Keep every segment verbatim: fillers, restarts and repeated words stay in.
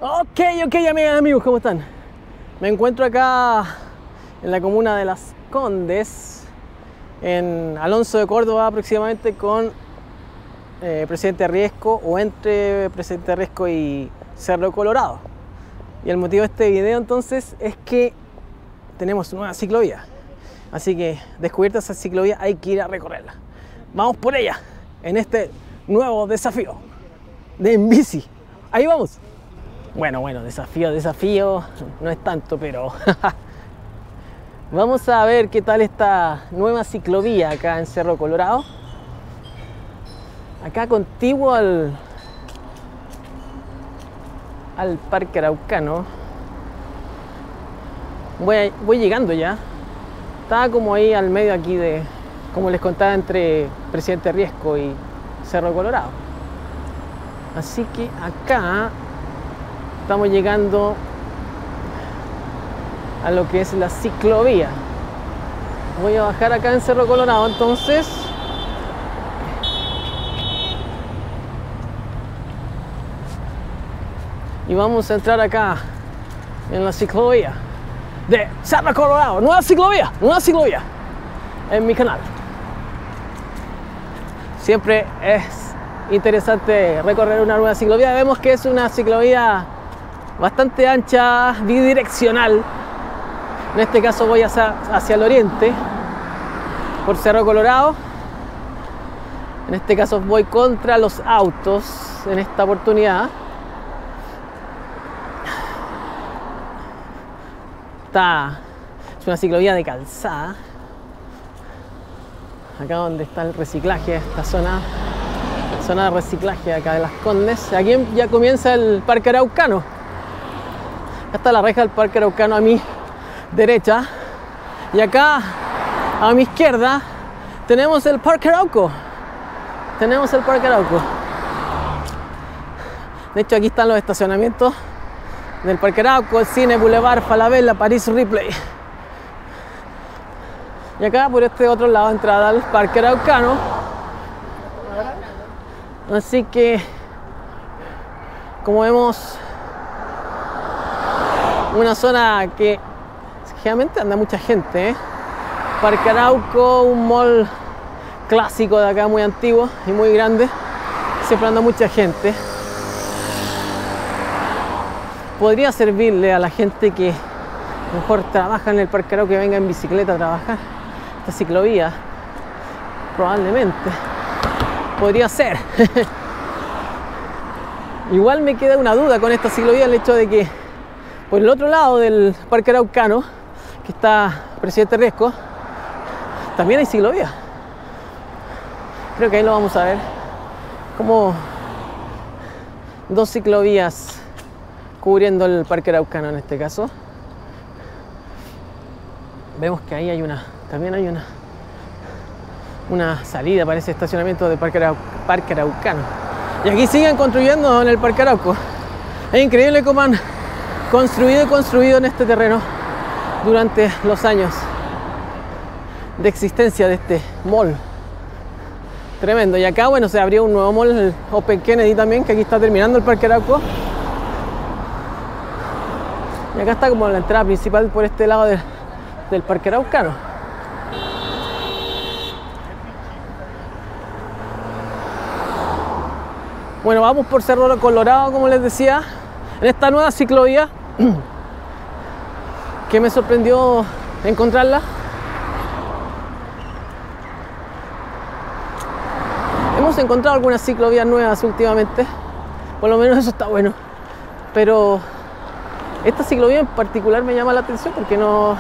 Ok, ok, amigas y amigos, ¿cómo están? Me encuentro acá en la comuna de Las Condes, en Alonso de Córdoba aproximadamente, con eh, Presidente Riesco, o entre Presidente Riesco y Cerro Colorado. Y el motivo de este video entonces es que tenemos una nueva ciclovía. Así que descubierta esa ciclovía hay que ir a recorrerla. Vamos por ella en este nuevo desafío de en bici. Ahí vamos. Bueno, bueno, desafío, desafío, no es tanto, pero vamos a ver qué tal esta nueva ciclovía acá en Cerro Colorado. Acá contiguo al, al Parque Araucano. Voy, voy llegando ya. Estaba como ahí al medio aquí de, como les contaba, entre Presidente Riesco y Cerro Colorado. Así que acá estamos llegando a lo que es la ciclovía. Voy a bajar acá en Cerro Colorado entonces. Y vamos a entrar acá en la ciclovía de Cerro Colorado. Nueva ciclovía, nueva ciclovía en mi canal. Siempre es interesante recorrer una nueva ciclovía. Vemos que es una ciclovía bastante ancha, bidireccional. En este caso voy hacia, hacia el oriente por Cerro Colorado. En este caso voy contra los autos en esta oportunidad. Esta es una ciclovía de calzada. Acá donde está el reciclaje, esta zona, zona de reciclaje acá de Las Condes. Aquí ya comienza el Parque Araucano. Acá está la reja del Parque Araucano a mi derecha. Y acá a mi izquierda tenemos el Parque Arauco. Tenemos el Parque Arauco. De hecho, aquí están los estacionamientos del Parque Arauco, el Cine, Boulevard, Falabella, París, Ripley. Y acá por este otro lado, entrada al Parque Araucano. Así que, como vemos, una zona que generalmente anda mucha gente, ¿eh? Parque Arauco, un mall clásico de acá, muy antiguo y muy grande. Siempre anda mucha gente. Podría servirle a la gente que mejor trabaja en el Parque Arauco, que venga en bicicleta a trabajar. Esta ciclovía probablemente podría ser. Igual me queda una duda con esta ciclovía, el hecho de que por el otro lado del Parque Araucano, que está Presidente Riesco, también hay ciclovía. Creo que ahí lo vamos a ver, como dos ciclovías cubriendo el Parque Araucano en este caso. Vemos que ahí hay una, también hay una una salida para ese estacionamiento del Parque, Arau, Parque Araucano. Y aquí siguen construyendo en el Parque Arauco. Es increíble cómo han construido y construido en este terreno durante los años de existencia de este mall. Tremendo. Y acá, bueno, se abrió un nuevo mall, el Open Kennedy también, que aquí está terminando el Parque Arauco. Y acá está como la entrada principal por este lado de, del Parque Araucano. Bueno, vamos por Cerro Colorado, como les decía, en esta nueva ciclovía que me sorprendió encontrarla. Hemos encontrado algunas ciclovías nuevas últimamente, por lo menos eso está bueno, pero esta ciclovía en particular me llama la atención porque no,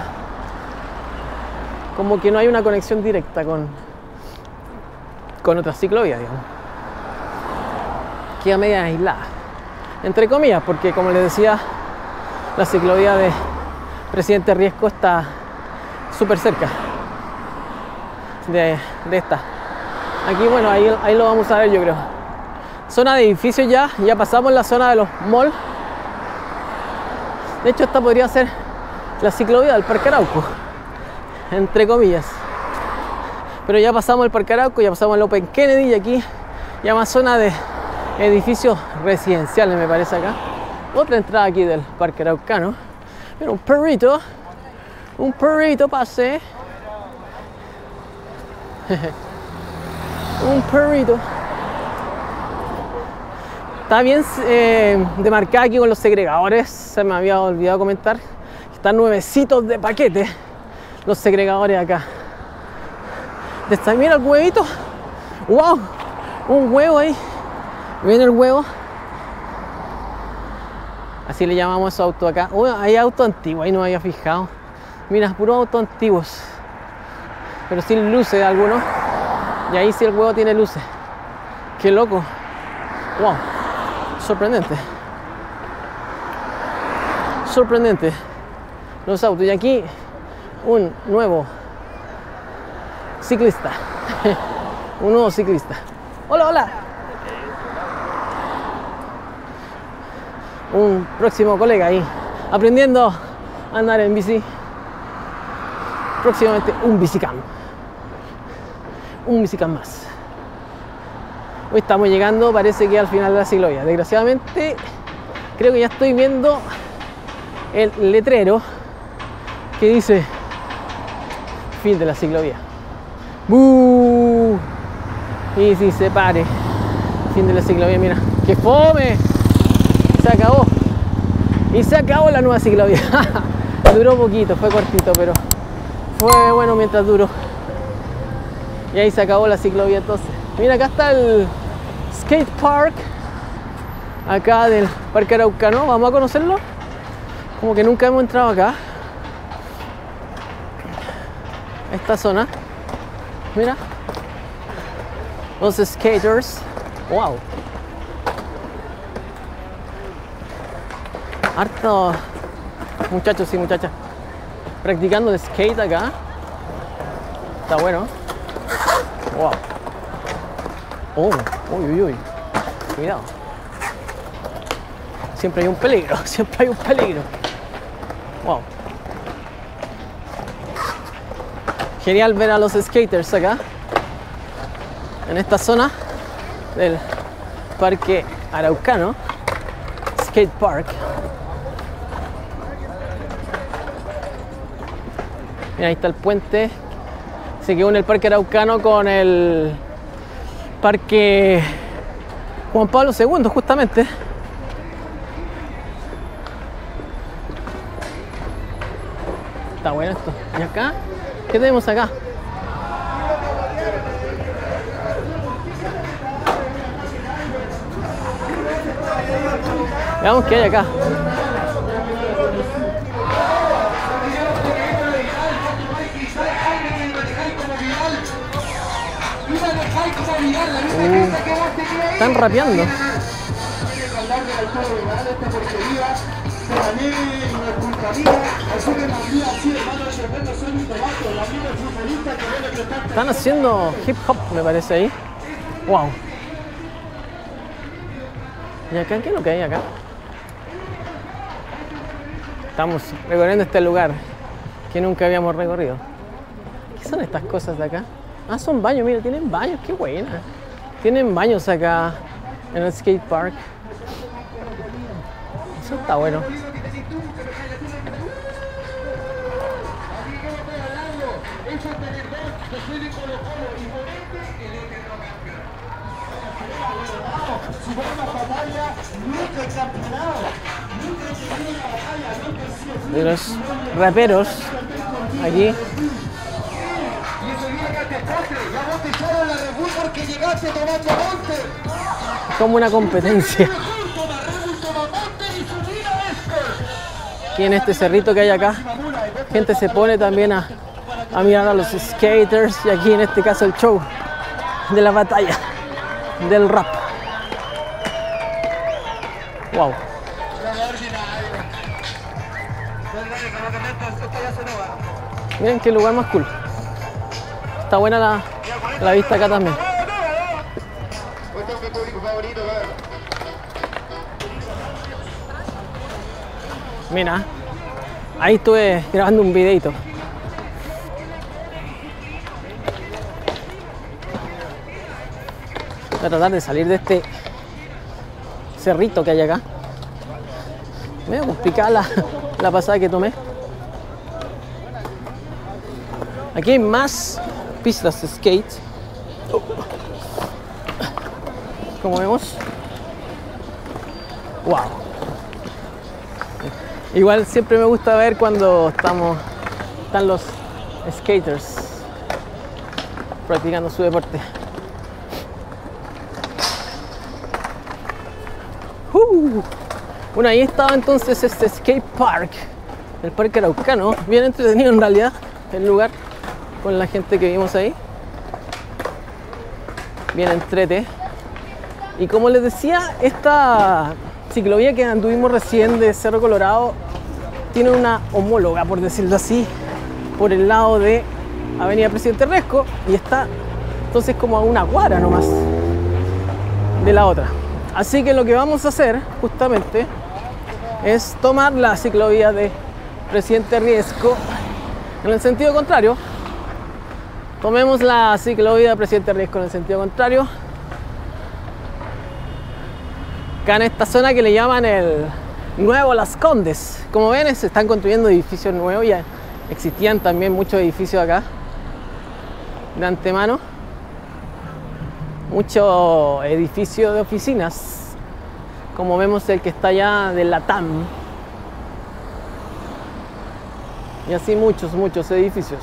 como que no hay una conexión directa con, con otras ciclovías, digamos. Queda media aislada, entre comillas, porque como les decía, la ciclovía de Presidente Riesco está súper cerca de, de esta. Aquí, bueno, ahí, ahí lo vamos a ver, yo creo. Zona de edificios ya, ya pasamos la zona de los malls. De hecho, esta podría ser la ciclovía del Parque Arauco, entre comillas. Pero ya pasamos el Parque Arauco, ya pasamos el Open Kennedy y aquí ya más zona de edificios residenciales, me parece acá. Otra entrada aquí del Parque Araucano. Mira, un perrito. Un perrito pase. Un perrito. Está bien eh, demarcada aquí con los segregadores. Se me había olvidado comentar. Están nuevecitos de paquete los segregadores acá. Mira el huevito. ¡Wow! Un huevo ahí. Viene el huevo. Así le llamamos a esos autos acá. Oh, hay autos antiguos, ahí no me había fijado. Mira, puros autos antiguos. Pero sin luces algunos. Y ahí sí el huevo tiene luces. ¡Qué loco! ¡Wow! Sorprendente. Sorprendente. Los autos. Y aquí un nuevo ciclista. Un nuevo ciclista. Hola, hola. Un próximo colega ahí aprendiendo a andar en bici. Próximamente un bicicam. Un bicicam más. Hoy estamos llegando, parece que al final de la ciclovía. Desgraciadamente, creo que ya estoy viendo el letrero que dice fin de la ciclovía. ¡Buu! Y si se pare. Fin de la ciclovía, mira. ¡Qué fome! Se acabó. Y se acabó la nueva ciclovía. Duró poquito, fue cortito, pero fue bueno mientras duró. Y ahí se acabó la ciclovía entonces. Mira, acá está el skate park. Acá del Parque Araucano. Vamos a conocerlo. Como que nunca hemos entrado acá. Esta zona. Mira. Los skaters. Wow. Harto muchachos y muchachas practicando el skate acá. Está bueno. Wow. Oh, uy, uy, uy. Cuidado. Siempre hay un peligro, siempre hay un peligro. Wow. Genial ver a los skaters acá. En esta zona del Parque Araucano. Skate Park. Mira, ahí está el puente. Se quedó en el Parque Araucano con el Parque Juan Pablo segundo, justamente. Está bueno esto. ¿Y acá? ¿Qué tenemos acá? Veamos qué hay acá. Uh, están rapeando. Están haciendo hip hop, me parece ahí. Wow. ¿Y acá qué es lo que hay acá? Estamos recorriendo este lugar que nunca habíamos recorrido. ¿Qué son estas cosas de acá? Ah, son baños, mira, tienen baños, qué buena. Tienen baños acá en el skate park. Eso está bueno. De los raperos aquí. Como una competencia. Aquí en este cerrito que hay acá, gente se pone también a, a mirar a los skaters, y aquí en este caso el show de la batalla del rap. Wow. Miren qué lugar más cool. Está buena la, la vista acá también. Mira, ahí estuve grabando un videito. Voy a tratar de salir de este cerrito que hay acá. Medio complicada la, la pasada que tomé. Aquí hay más pistas de skate. Como vemos. Wow. Igual siempre me gusta ver cuando estamos, están los skaters practicando su deporte. Uh. Bueno, ahí estaba entonces este skate park, el Parque Araucano, bien entretenido en realidad el lugar, con la gente que vimos ahí, bien entrete. Y como les decía, esta ciclovía que anduvimos recién de Cerro Colorado tiene una homóloga, por decirlo así, por el lado de Avenida Presidente Riesco, y está entonces como a una cuadra nomás de la otra. Así que lo que vamos a hacer justamente es tomar la ciclovía de Presidente Riesco en el sentido contrario. Tomemos la ciclovía de Presidente Riesco en el sentido contrario. Acá en esta zona que le llaman el Nuevo Las Condes. Como ven, se están construyendo edificios nuevos. Ya existían también muchos edificios acá de antemano. Muchos edificios de oficinas, como vemos el que está allá de la T A M, y así muchos, muchos edificios.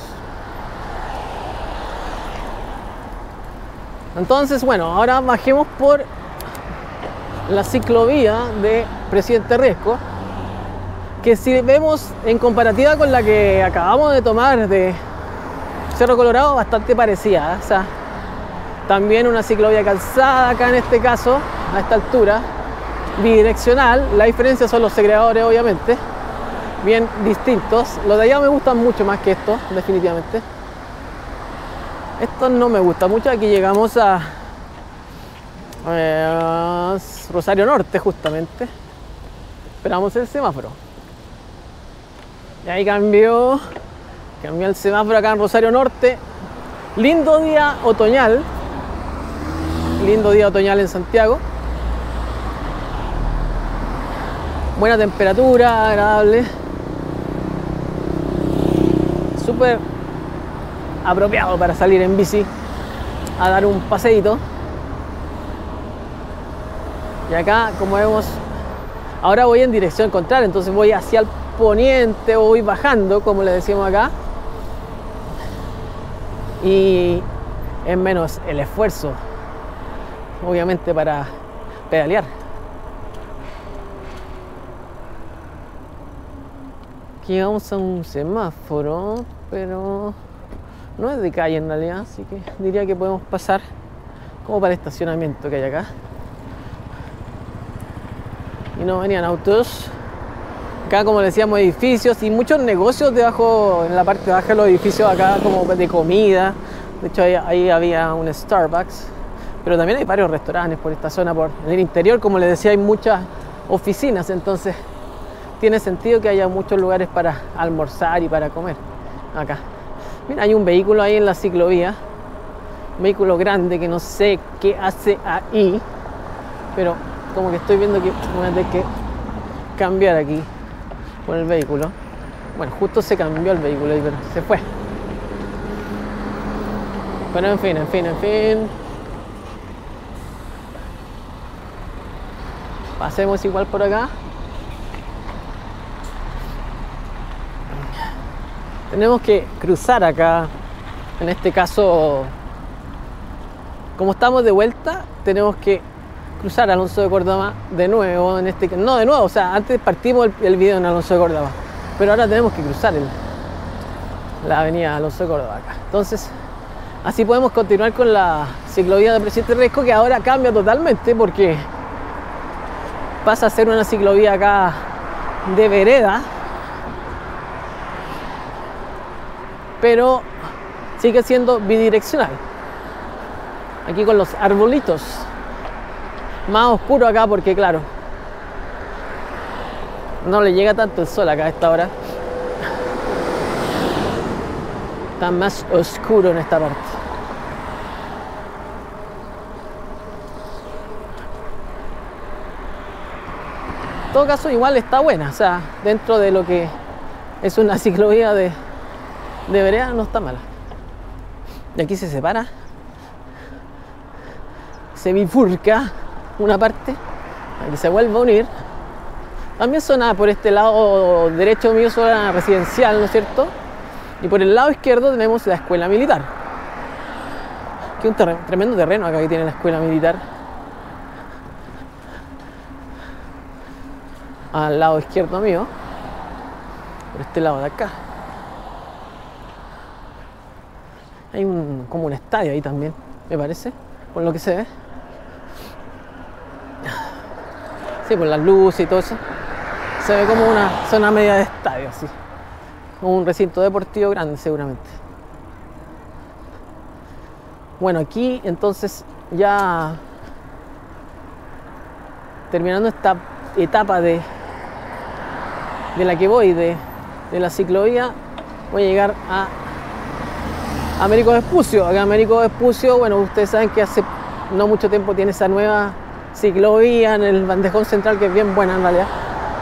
Entonces, bueno, ahora bajemos por la ciclovía de Presidente Riesco, que si vemos en comparativa con la que acabamos de tomar de Cerro Colorado, bastante parecida, ¿eh? O sea, también una ciclovía calzada acá en este caso, a esta altura, bidireccional. La diferencia son los segregadores, obviamente, bien distintos. Los de allá me gustan mucho más que estos, definitivamente. Estos no me gustan mucho. Aquí llegamos a eh, Rosario Norte, justamente. Esperamos el semáforo. Y ahí cambió, cambió el semáforo acá en Rosario Norte. Lindo día otoñal. Lindo día otoñal en Santiago. Buena temperatura, agradable. Súper apropiado para salir en bici a dar un paseíto. Y acá, como vemos, ahora voy en dirección contraria, entonces voy hacia el poniente o voy bajando, como le decimos acá. Y es menos el esfuerzo, obviamente, para pedalear. Aquí vamos a un semáforo, pero no es de calle en realidad, así que diría que podemos pasar como para el estacionamiento que hay acá. Y no venían autos. Acá, como decíamos, edificios y muchos negocios debajo, en la parte baja de los edificios, acá como de comida. De hecho, ahí, ahí había un Starbucks, pero también hay varios restaurantes por esta zona. Por en el interior, como les decía, hay muchas oficinas, entonces tiene sentido que haya muchos lugares para almorzar y para comer acá. Mira, hay un vehículo ahí en la ciclovía, un vehículo grande que no sé qué hace ahí, pero como que estoy viendo que voy a tener que cambiar aquí por el vehículo. Bueno, justo se cambió el vehículo, pero se fue. Pero en fin, en fin, en fin. Pasemos igual por acá. Tenemos que cruzar acá, en este caso, como estamos de vuelta, tenemos que cruzar Alonso de Córdoba de nuevo, en este, no de nuevo, o sea, antes partimos el, el video en Alonso de Córdoba, pero ahora tenemos que cruzar el, la avenida Alonso de Córdoba acá. Entonces, así podemos continuar con la ciclovía de Presidente Riesco, que ahora cambia totalmente porque pasa a ser una ciclovía acá de vereda, pero sigue siendo bidireccional. Aquí con los arbolitos, más oscuro acá porque, claro, no le llega tanto el sol acá a esta hora. Está más oscuro en esta parte. En todo caso, igual está buena, o sea, dentro de lo que es una ciclovía de, de vereda, no está mala. Y aquí se separa, se bifurca una parte, aquí se vuelve a unir. También zona por este lado derecho mío, zona residencial, ¿no es cierto? Y por el lado izquierdo tenemos la escuela militar. Aquí un terreno, tremendo terreno acá que tiene la escuela militar. Al lado izquierdo mío, por este lado de acá. Hay un, como un estadio ahí también, me parece, por lo que se ve. Sí, por las luces y todo eso. Se ve como una zona media de estadio, así. Como un recinto deportivo grande, seguramente. Bueno, aquí entonces ya terminando esta etapa de, de la que voy, de, de la ciclovía, voy a llegar a Américo Vespucio. Acá Américo Vespucio, bueno, ustedes saben que hace no mucho tiempo tiene esa nueva ciclovía en el bandejón central, que es bien buena en realidad.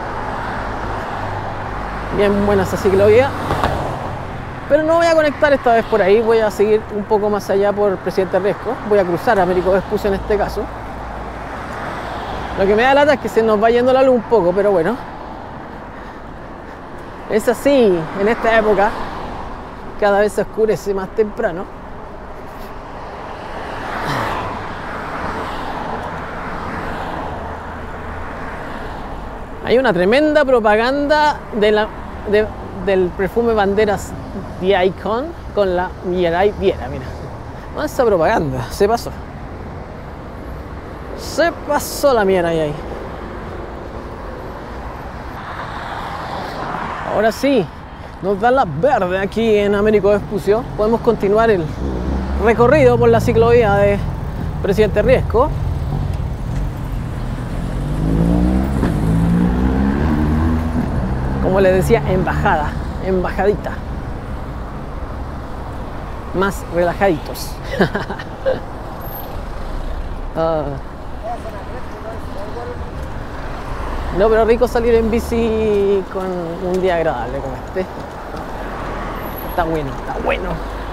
Bien buena esa ciclovía. Pero no voy a conectar esta vez por ahí, voy a seguir un poco más allá por Presidente Riesco. Voy a cruzar a Américo Vespucio en este caso. Lo que me da lata es que se nos va yendo la luz un poco, pero bueno. Es así en esta época. Cada vez se oscurece más temprano. Hay una tremenda propaganda de la, de, del perfume Banderas The Icon con la Mirai Viera, mira. No, esa propaganda, se pasó. Se pasó la Mirai ahí. Ahora sí, nos da la verde aquí en Américo Vespucio. Podemos continuar el recorrido por la ciclovía de Presidente Riesco. Como les decía, embajada, embajadita. Más relajaditos. uh. No, pero rico salir en bici con un día agradable como este. Está bueno, está bueno.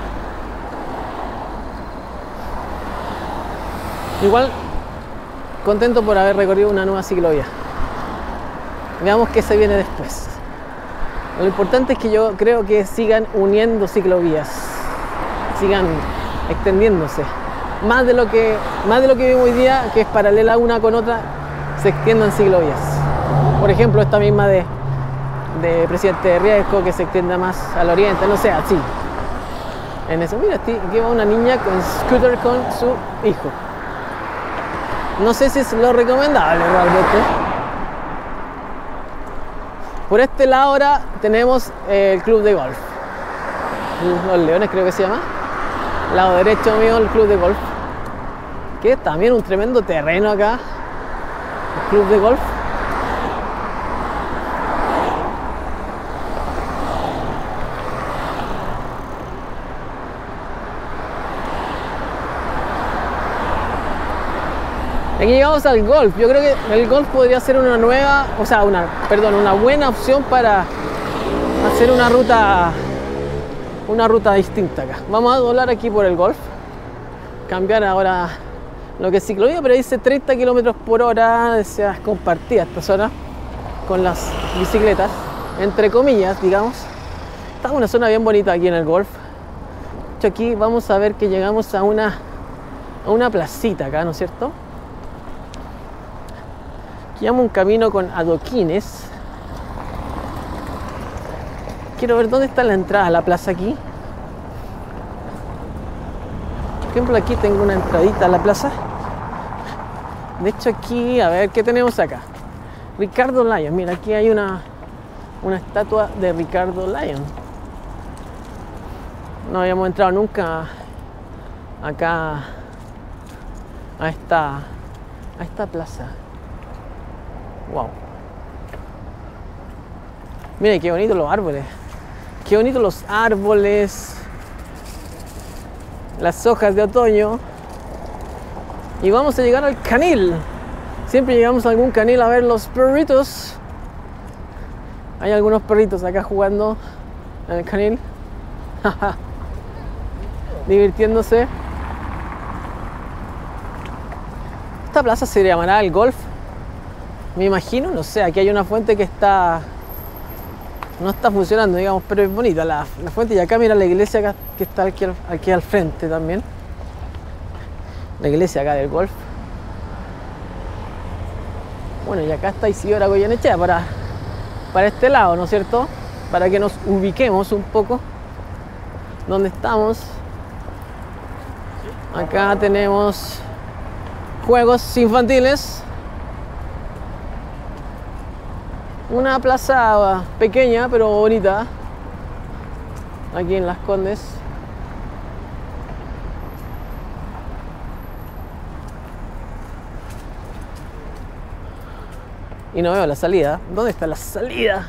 Igual, contento por haber recorrido una nueva ciclovía. Veamos qué se viene después. Lo importante es que yo creo que sigan uniendo ciclovías, sigan extendiéndose. Más de lo que, más de lo que vimos hoy día, que es paralela una con otra, se extiendan ciclovías. Por ejemplo, esta misma de, de Presidente Riesco, que se extienda más al oriente, no sé, así. En eso, mira, aquí va una niña con scooter con su hijo. No sé si es lo recomendable realmente. Por este lado ahora tenemos el club de golf. Los Leones creo que se llama. Lado derecho mío el club de golf. Que también un tremendo terreno acá. El club de golf. Aquí llegamos al golf. Yo creo que el golf podría ser una nueva, o sea, una, perdón, una buena opción para hacer una ruta, una ruta distinta acá. Vamos a doblar aquí por el golf, cambiar ahora lo que es ciclovía, pero dice treinta kilómetros por hora, se compartida esta zona con las bicicletas, entre comillas, digamos. Está una zona bien bonita aquí en el golf. De hecho, aquí vamos a ver que llegamos a una, a una placita acá, ¿no es cierto? Aquí llamo un camino con adoquines. Quiero ver dónde está la entrada a la plaza aquí. Por ejemplo, aquí tengo una entradita a la plaza. De hecho, aquí, a ver, ¿qué tenemos acá? Ricardo Lyon. Mira, aquí hay una, una estatua de Ricardo Lyon. No habíamos entrado nunca acá a esta, a esta plaza. Wow. Mira qué bonitos los árboles. Qué bonitos los árboles. Las hojas de otoño. Y vamos a llegar al canil. Siempre llegamos a algún canil a ver los perritos. Hay algunos perritos acá jugando en el canil. Divirtiéndose. Esta plaza se llamará el Golf. Me imagino, no sé, aquí hay una fuente que está... no está funcionando, digamos, pero es bonita la, la fuente. Y acá mira la iglesia acá, que está aquí al, aquí al frente también. La iglesia acá del Golf. Bueno, y acá está Isidora Goyenechea para, para este lado, ¿no es cierto? Para que nos ubiquemos un poco donde estamos. Acá tenemos juegos infantiles. Una plaza pequeña pero bonita aquí en Las Condes. Y no veo la salida. ¿Dónde está la salida?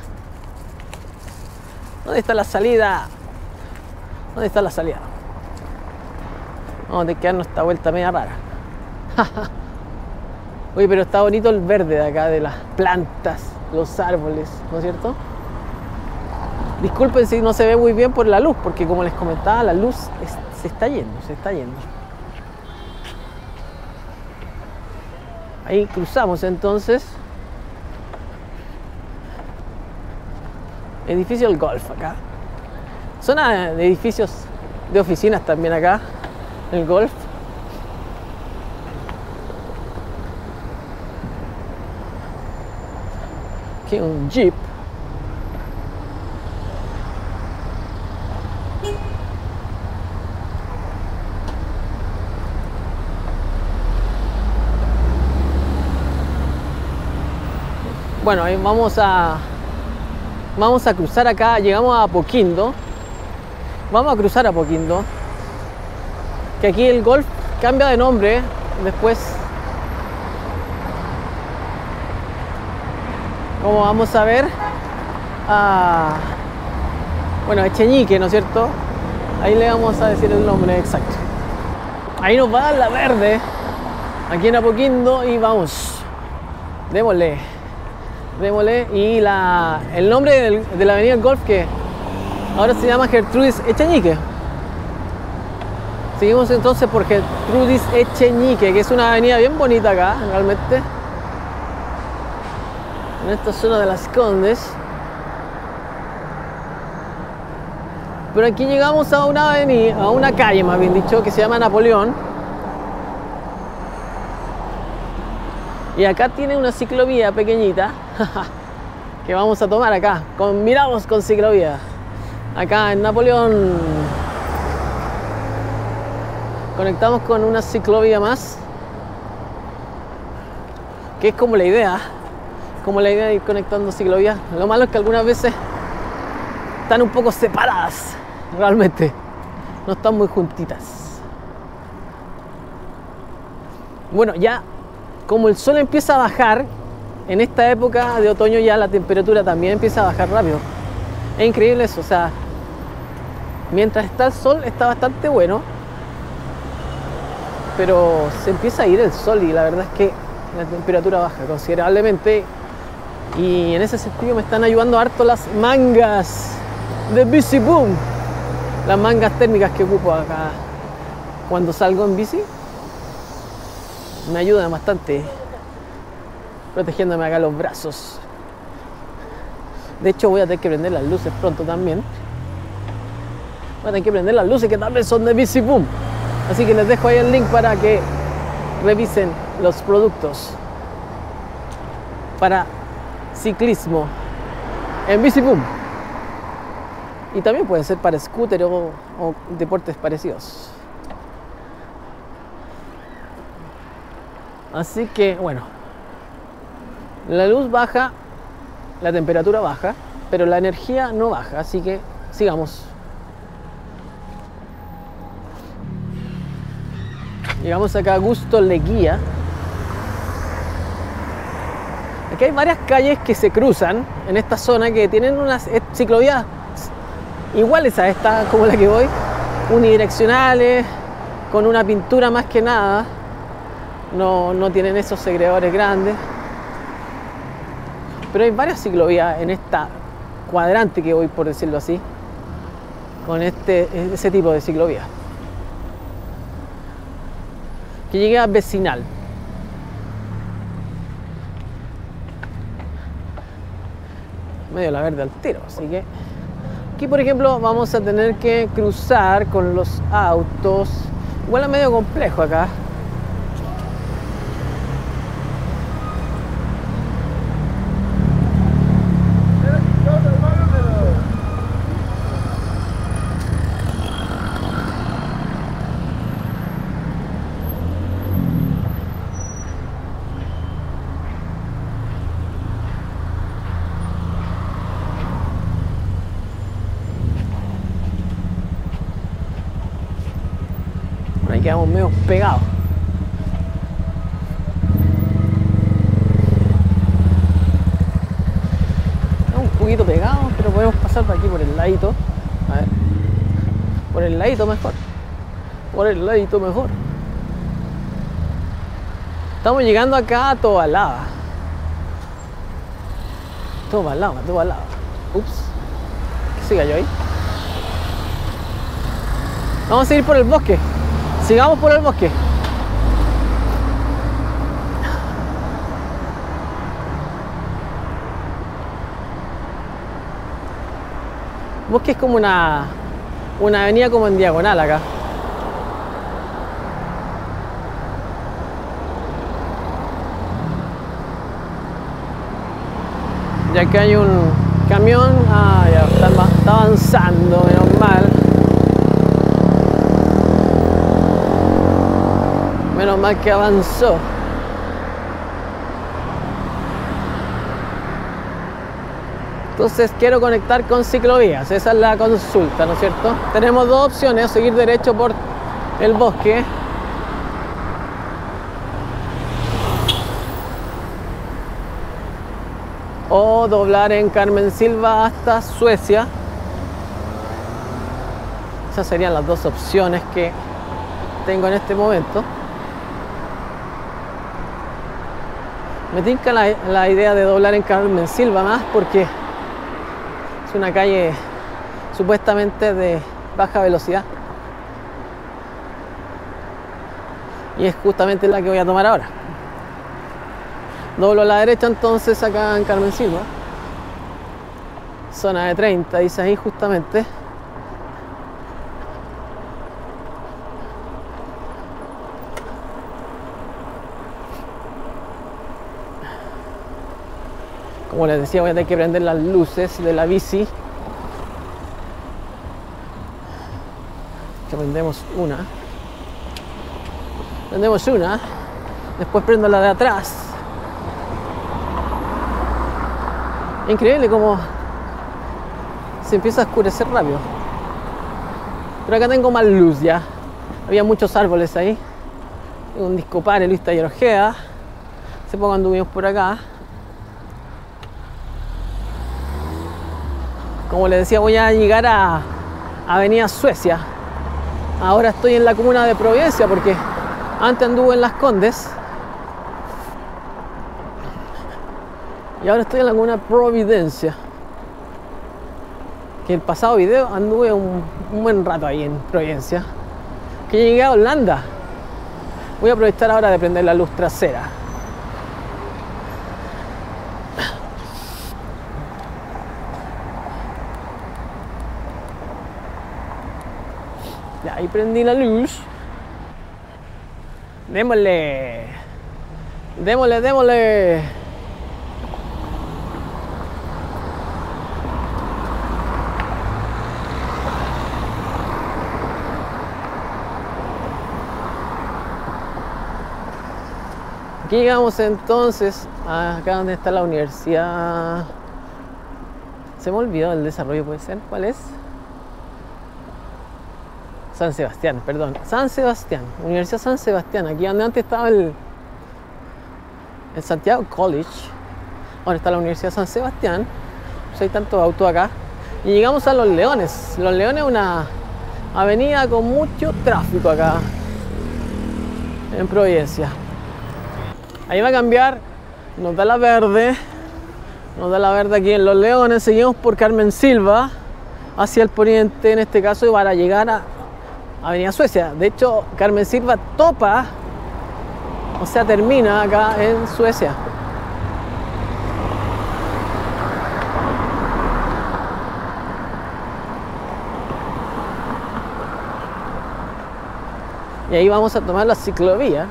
¿Dónde está la salida? ¿Dónde está la salida? Vamos a tener que darnos esta vuelta media rara. Oye, pero está bonito el verde de acá, de las plantas, los árboles, ¿no es cierto? Disculpen si no se ve muy bien por la luz, porque como les comentaba, la luz es, se está yendo, se está yendo. Ahí cruzamos entonces. Edificio del Golf acá. Zona de edificios de oficinas también acá, el Golf. Aquí un Jeep. Bueno, ahí vamos a vamos a cruzar acá, llegamos a Apoquindo. Vamos a cruzar a Apoquindo. Que aquí el Golf cambia de nombre después. Como vamos a ver, a, bueno, Echeñique, ¿no es cierto? Ahí le vamos a decir el nombre exacto. Ahí nos va la verde, aquí en Apoquindo, y vamos. Démosle, démosle. Y la, el nombre del, de la avenida del Golf, que ahora se llama Gertrudis Echeñique. Seguimos entonces por Gertrudis Echeñique, que es una avenida bien bonita acá, realmente. En esta zona de Las Condes. Pero aquí llegamos a una avenida, a una calle más bien dicho, que se llama Napoleón. Y acá tiene una ciclovía pequeñita que vamos a tomar acá. Con, miramos con ciclovía. Acá en Napoleón conectamos con una ciclovía más, que es como la idea. Como la idea de ir conectando ciclovías. Lo malo es que algunas veces están un poco separadas, realmente no están muy juntitas. Bueno, ya como el sol empieza a bajar en esta época de otoño, ya la temperatura también empieza a bajar rápido. Es increíble eso, o sea, mientras está el sol está bastante bueno, pero se empieza a ir el sol y la verdad es que la temperatura baja considerablemente. Y en ese sentido me están ayudando harto las mangas de Bici Boom. Las mangas térmicas que ocupo acá cuando salgo en bici. Me ayudan bastante, protegiéndome acá los brazos. De hecho voy a tener que prender las luces pronto también. Voy a tener que prender las luces que también son de Bici Boom. Así que les dejo ahí el link para que revisen los productos para ciclismo en Bici Boom. Y también pueden ser para scooter o, o deportes parecidos. Así que bueno, la luz baja, la temperatura baja, pero la energía no baja, así que sigamos. Llegamos acá a Augusto Leguía. Aquí hay varias calles que se cruzan en esta zona que tienen unas ciclovías iguales a esta, como la que voy, unidireccionales, con una pintura más que nada. no, no tienen esos segregadores grandes. Pero hay varias ciclovías en esta cuadrante que voy, por decirlo así, con este, ese tipo de ciclovía. Que llegué a Vecinal. Medio la verde al tiro, así que aquí, por ejemplo, vamos a tener que cruzar con los autos. Igual es medio complejo acá. Ahí quedamos medio pegados. Un poquito pegados, pero podemos pasar por aquí por el ladito. A ver. Por el ladito mejor. Por el ladito mejor. Estamos llegando acá a Tobalaba. Tobalaba, Tobalaba. Ups. ¿Qué se cayó ahí? Vamos a ir por el bosque. Sigamos por el bosque. El bosque es como una, una avenida como en diagonal acá. Ya que hay un camión. Ah, ya está, está avanzando, menos mal. Menos mal que avanzó. Entonces quiero conectar con ciclovías. Esa es la consulta, ¿no es cierto? Tenemos dos opciones: seguir derecho por el bosque o doblar en Carmen Silva hasta Suecia. Esas serían las dos opciones que tengo en este momento. Me tinca la, la idea de doblar en Carmen Silva más porque es una calle supuestamente de baja velocidad y es justamente la que voy a tomar ahora. Doblo a la derecha entonces acá en Carmen Silva, zona de treinta, dice ahí justamente. Como les decía, voy a tener que prender las luces de la bici. Que prendemos una. Prendemos una. Después prendo la de atrás. Increíble cómo se empieza a oscurecer rápido. Pero acá tengo más luz ya. Había muchos árboles ahí. Un Discopare, Luis Taller Ojeda. Hace poco anduvimos por acá. Como les decía, voy a llegar a Avenida Suecia. Ahora estoy en la comuna de Providencia porque antes anduve en Las Condes. Y ahora estoy en la comuna de Providencia. Que el pasado video anduve un, un buen rato ahí en Providencia. Que llegué a Holanda. Voy a aprovechar ahora de prender la luz trasera. Ya, ahí prendí la luz. Démosle. Démosle, démosle. Aquí llegamos entonces a acá donde está la universidad. Se me olvidó el desarrollo, ¿puede ser? ¿Cuál es? San Sebastián, perdón. San Sebastián, Universidad San Sebastián. Aquí donde antes estaba el, el Santiago College. Ahora está la Universidad San Sebastián. Pues hay tantos autos acá. Y llegamos a Los Leones. Los Leones es una avenida con mucho tráfico acá en Providencia. Ahí va a cambiar, nos da la verde, nos da la verde aquí en Los Leones. Seguimos por Carmen Silva hacia el poniente, en este caso, y para llegar a Avenida Suecia. De hecho, Carmen Silva topa, o sea, termina acá en Suecia. Y ahí vamos a tomar la ciclovía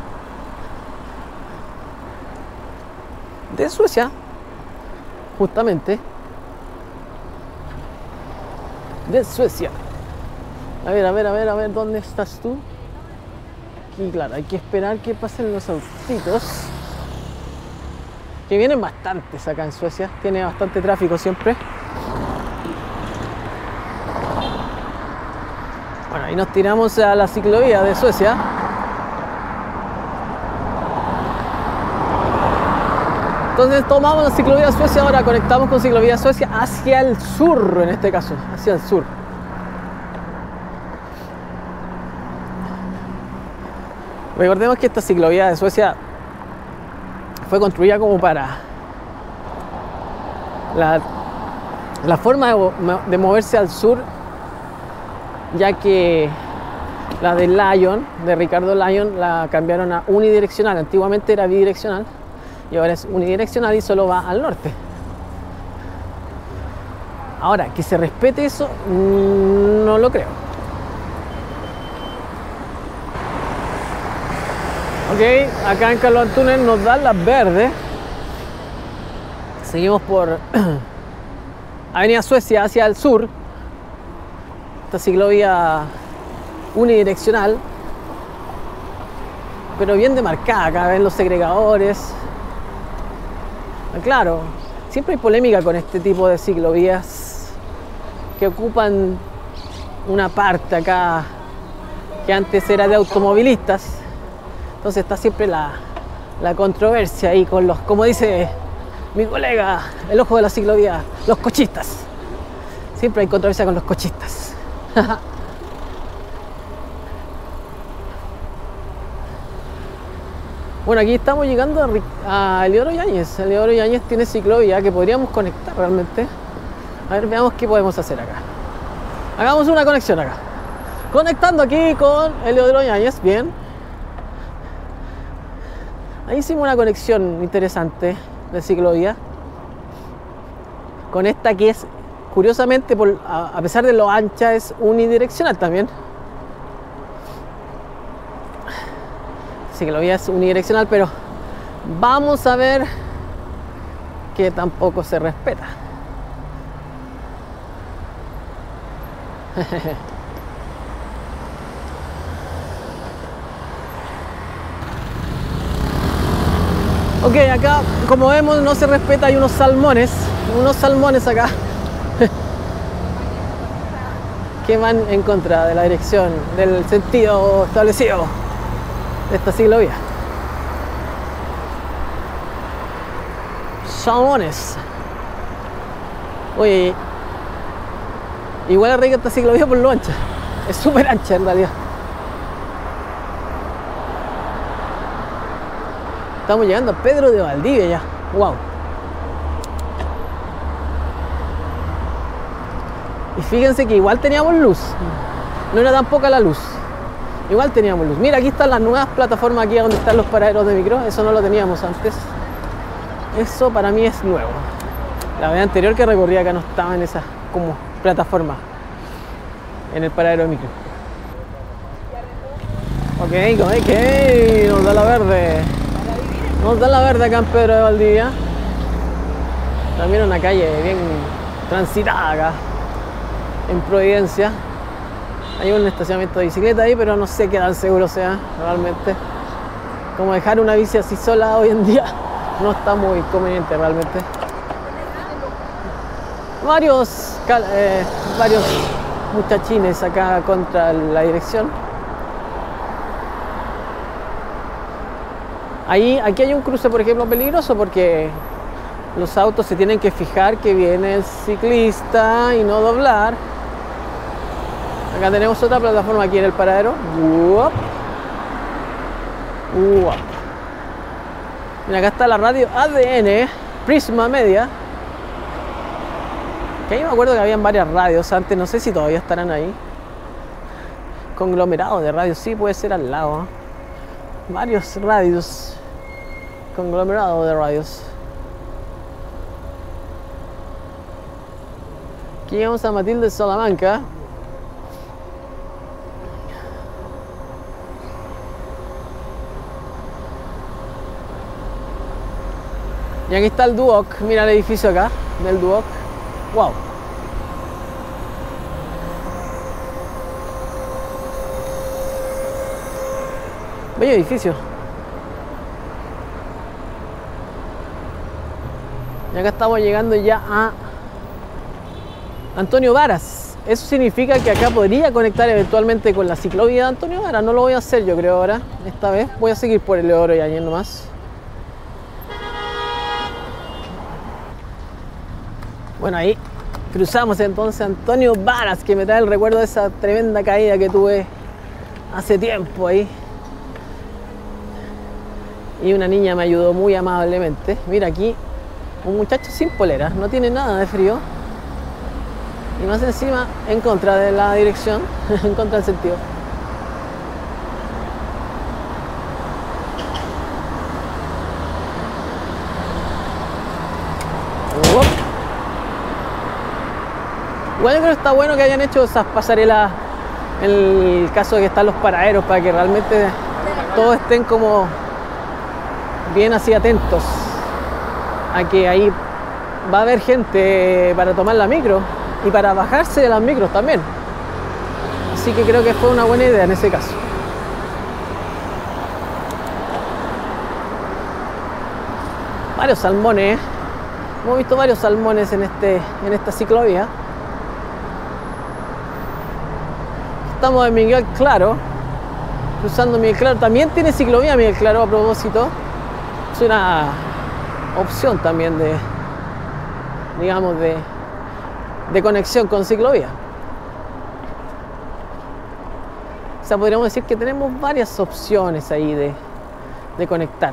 de Suecia, justamente de Suecia. A ver, a ver, a ver, a ver, ¿dónde estás tú? Aquí, claro, hay que esperar que pasen los autitos, que vienen bastantes acá en Suecia, tiene bastante tráfico siempre. Bueno, ahí nos tiramos a la ciclovía de Suecia. Entonces tomamos la ciclovía de Suecia, ahora conectamos con ciclovía de Suecia hacia el sur, en este caso, hacia el sur. Recordemos que esta ciclovía de Suecia fue construida como para la, la forma de, de moverse al sur, ya que la de Lyon, de Ricardo Lyon, la cambiaron a unidireccional. Antiguamente era bidireccional y ahora es unidireccional y solo va al norte. Ahora, que se respete eso, no lo creo. Ok, acá en Carlos Antunes nos dan las verdes. Seguimos por Avenida Suecia hacia el sur. Esta ciclovía unidireccional, pero bien demarcada. Acá ven los segregadores. Claro, siempre hay polémica con este tipo de ciclovías que ocupan una parte acá que antes era de automovilistas. Entonces está siempre la, la controversia ahí con los, como dice mi colega, el ojo de la ciclovía, los cochistas. Siempre hay controversia con los cochistas. Bueno, aquí estamos llegando a, a Eliodoro Yáñez. Eliodoro Yáñez tiene ciclovía que podríamos conectar realmente. A ver, veamos qué podemos hacer acá. Hagamos una conexión acá. Conectando aquí con Eliodoro Yáñez, bien. Ahí hicimos una conexión interesante de ciclovía. Con esta que es, curiosamente, por, a, a pesar de lo ancha, es unidireccional también. Ciclovía es unidireccional, pero vamos a ver que tampoco se respeta. Ok, acá como vemos no se respeta, hay unos salmones, unos salmones acá que van en contra de la dirección, del sentido establecido de esta ciclovía. Salmones. Oye, igual es rica esta ciclovía por lo ancha, es súper ancha en realidad. Estamos llegando a Pedro de Valdivia ya. Wow. Y fíjense que igual teníamos luz. No era tan poca la luz. Igual teníamos luz. Mira, aquí están las nuevas plataformas, aquí donde están los paraderos de micro. Eso no lo teníamos antes. Eso para mí es nuevo. La vez anterior que recorría acá no estaba en esa como plataforma en el paradero de micro. Ok, ok, nos da la verde. Nos da la verde acá en Pedro de Valdivia. También una calle bien transitada acá en Providencia. Hay un estacionamiento de bicicleta ahí, pero no sé qué tan seguro sea realmente. Como dejar una bici así sola hoy en día no está muy conveniente realmente. Varios, eh, varios muchachines acá contra la dirección. Ahí, aquí hay un cruce, por ejemplo, peligroso porque los autos se tienen que fijar que viene el ciclista y no doblar. Acá tenemos otra plataforma aquí en el paradero. Uop. Uop. Mira, acá está la radio A D N, Prisma Media. Que ahí me acuerdo que habían varias radios antes, no sé si todavía estarán ahí. Conglomerado de radios, sí, puede ser al lado, ¿eh? Varios radios. Conglomerado de radios. Aquí vamos a Matilde Salamanca. Y aquí está el Duoc. Mira el edificio acá del Duoc. Wow. Bello edificio. Y acá estamos llegando ya a Antonio Varas. Eso significa que acá podría conectar eventualmente con la ciclovía de Antonio Varas. No lo voy a hacer yo creo ahora. Esta vez voy a seguir por el Leodoro Yáñez nomás. Bueno, ahí cruzamos entonces Antonio Varas, que me trae el recuerdo de esa tremenda caída que tuve hace tiempo ahí. Y una niña me ayudó muy amablemente. Mira aquí, un muchacho sin polera, no tiene nada de frío. Y más encima, en contra de la dirección, en contra del sentido. ¡Uop! Igual yo creo que está bueno que hayan hecho esas pasarelas en el caso de que están los paraderos, para que realmente todos estén como bien así atentos a que ahí va a haber gente para tomar la micro y para bajarse de las micros también. Así que creo que fue una buena idea en ese caso. Varios salmones, ¿eh? Hemos visto varios salmones en, este, en esta ciclovía. Estamos en Miguel Claro, cruzando Miguel Claro. También tiene ciclovía Miguel Claro, a propósito. Es una opción también de, digamos, de, de conexión con ciclovía. O sea, podríamos decir que tenemos varias opciones ahí de, de conectar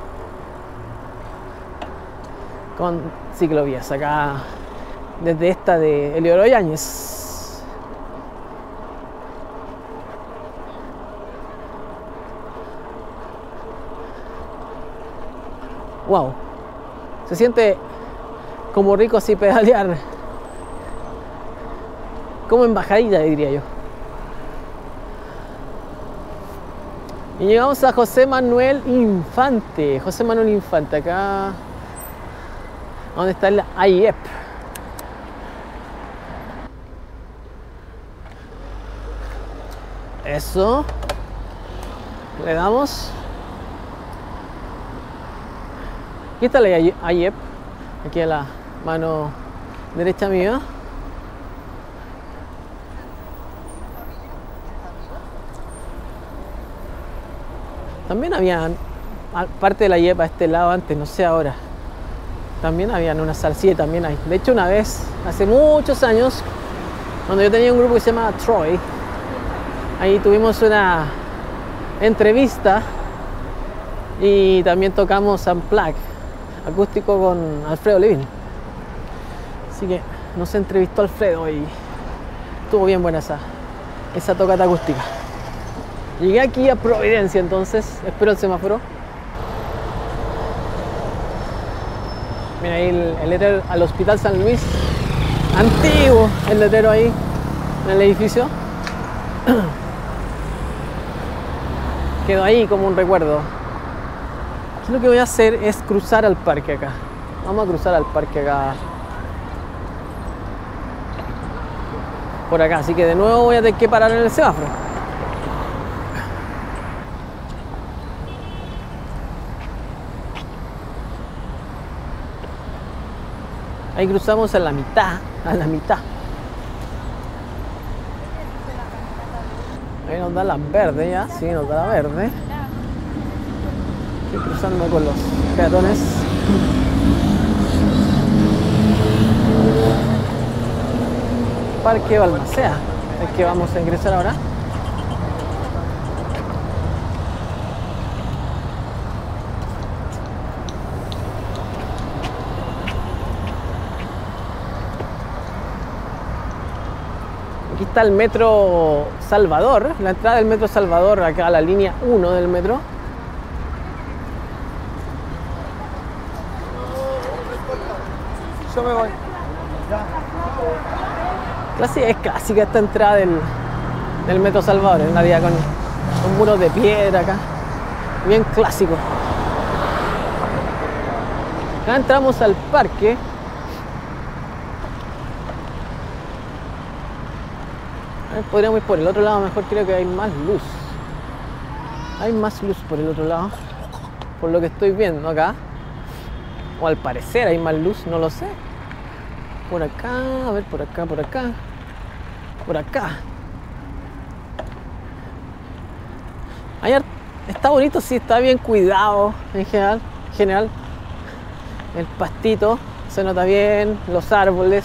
con ciclovías. Acá, desde esta de Leodoro Yáñez. Wow, se siente como rico así pedalear, como en bajadita, diría yo. Y llegamos a José Manuel Infante. José Manuel Infante, acá donde está el A I E P. Eso, le damos. Aquí está la A I E P, aquí a la mano derecha mía. También había parte de la A I E P a este lado antes, no sé ahora. También habían una salsilla, también hay. De hecho, una vez, hace muchos años, cuando yo tenía un grupo que se llamaba Troy, ahí tuvimos una entrevista y también tocamos Unplugged acústico con Alfredo Levin. Así que nos entrevistó Alfredo y estuvo bien buena esa, esa tocata acústica. Llegué aquí a Providencia, entonces espero el semáforo. Mira ahí el, el letrero al Hospital San Luis, antiguo el letrero ahí en el edificio. Quedó ahí como un recuerdo. Aquí lo que voy a hacer es cruzar al parque acá. Vamos a cruzar al parque acá. Por acá, así que de nuevo voy a tener que parar en el semáforo. Ahí cruzamos a la mitad, a la mitad. Ahí nos da la verde ya, sí, nos da la verde. Estoy cruzando con los peatones. Parque Balmaceda, es que vamos a ingresar ahora. Aquí está el Metro Salvador, la entrada del Metro Salvador, acá la línea uno del metro. Yo me voy. Clásica, es clásica esta entrada del, del Metro Salvador, en realidad con, con muros de piedra acá. Bien clásico. Acá entramos al parque. A ver, podríamos ir por el otro lado, mejor creo que hay más luz. Hay más luz por el otro lado, por lo que estoy viendo acá. O al parecer hay más luz, no lo sé. Por acá, a ver, por acá, por acá. Por acá. Hay har- Está bonito, sí, está bien cuidado en general. En general. El pastito se nota bien, los árboles.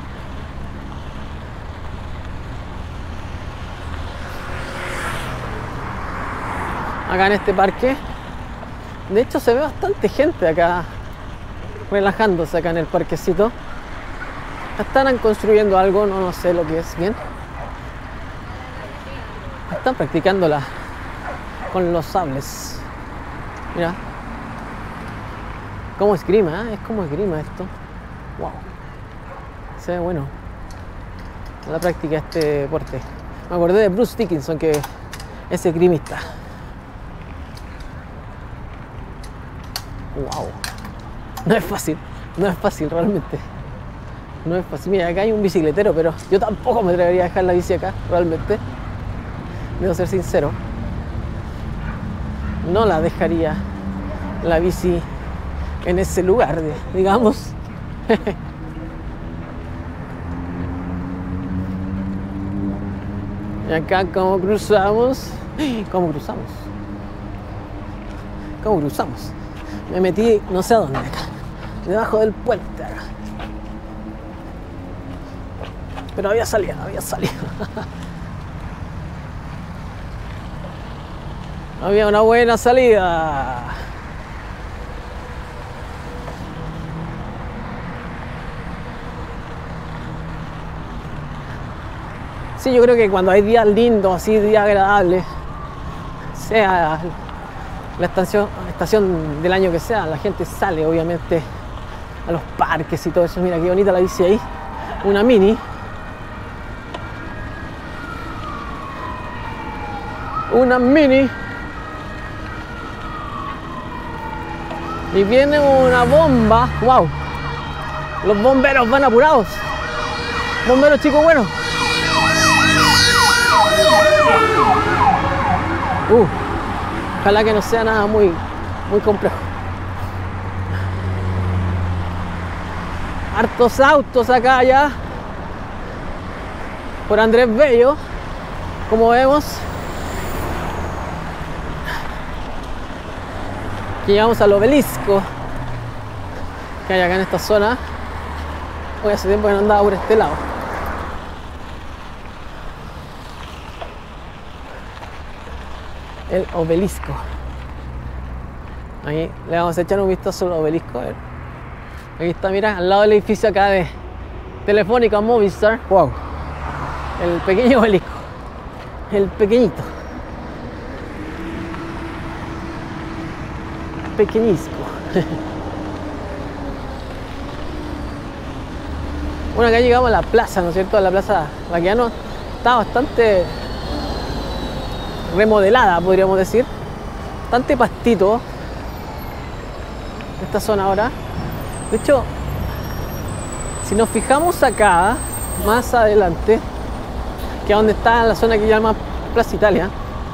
Acá en este parque. De hecho se ve bastante gente acá relajándose acá en el parquecito. Están construyendo algo, no, no sé lo que es bien. Están practicándola con los sables. Mira. Como esgrima, ¿eh? Es como esgrima esto. Wow. Se ve bueno la práctica de este deporte. Me acordé de Bruce Dickinson, que es esgrimista. Wow. No es fácil, no es fácil realmente. No es fácil. Mira, acá hay un bicicletero, pero yo tampoco me atrevería a dejar la bici acá, realmente. Debo ser sincero. No la dejaría la bici en ese lugar, digamos. Y acá, ¿cómo cruzamos? ¿Cómo cruzamos? ¿Cómo cruzamos? Me metí no sé a dónde acá, debajo del puente acá. Pero había salido, había salido. Había una buena salida. Sí, yo creo que cuando hay días lindos, así días agradables, sea la estación, estación del año que sea, la gente sale obviamente a los parques y todo eso. Mira qué bonita la bici ahí, una mini. Una mini. Y viene una bomba. Wow. Los bomberos van apurados. Bomberos chicos buenos. Uh, ojalá que no sea nada muy, muy complejo. Hartos autos acá ya. Por Andrés Bello. Como vemos. Aquí llegamos al obelisco que hay acá en esta zona. Hoy hace tiempo que no andaba por este lado. El obelisco. Ahí le vamos a echar un vistazo al obelisco. A ver. Aquí está, mira, al lado del edificio acá de Telefónica Movistar. Wow. El pequeño obelisco. El pequeñito. Pequeñisco. Bueno, acá llegamos a la plaza, ¿no es cierto? A la plaza Baqueano. Está bastante remodelada, podríamos decir. Bastante pastito esta zona ahora. De hecho, si nos fijamos acá, más adelante, que es donde está la zona que se llama Plaza Italia,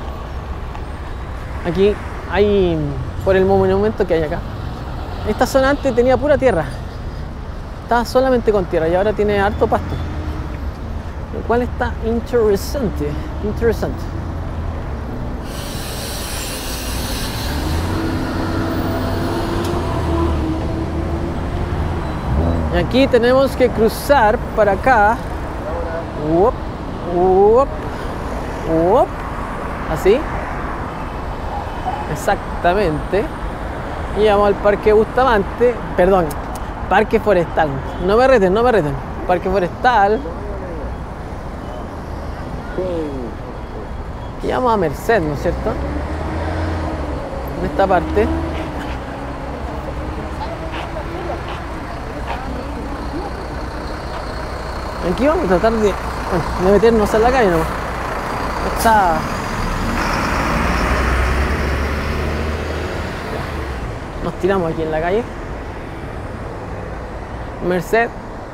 aquí hay, por el monumento que hay acá, esta zona antes tenía pura tierra, estaba solamente con tierra y ahora tiene harto pasto, lo cual está interesante, interesante. Y aquí tenemos que cruzar para acá. Uop, uop, uop. Así. Exactamente. Y vamos al Parque Bustamante. Perdón, Parque Forestal. No me reten, no me reten. Parque Forestal. Y vamos a Merced, ¿no es cierto? En esta parte. Aquí vamos a tratar de, bueno, de meternos en la calle, ¿no? Está... Nos tiramos aquí en la calle. Merced.